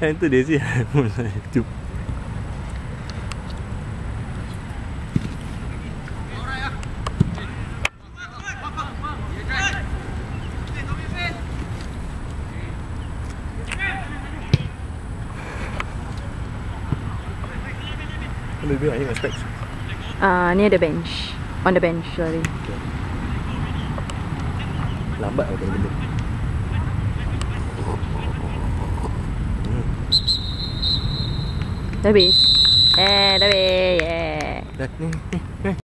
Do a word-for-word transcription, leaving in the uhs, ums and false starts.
Yang tu dia siap YouTube. Lebih banyak dengan specs. Ah, uh, ni ada bench. On the bench, sorry. Okay. Lambat lah benda. Hmm. Dah habis. Eh, dah habis. Yeah. Dah ni, ni, ni.